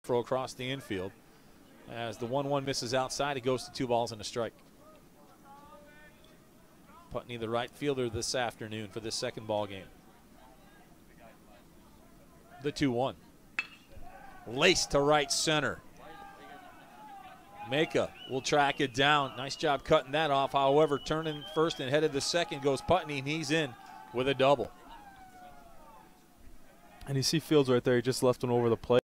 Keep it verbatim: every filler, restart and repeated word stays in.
throw across the infield. As the one one misses outside, it goes to two balls and a strike. Putney, the right fielder this afternoon for this second ball game. The two one. Laced to right center. Maka will track it down. Nice job cutting that off. However, turning first and headed to second goes Putney, and he's in with a double. And you see Fields right there. He just left one over the plate.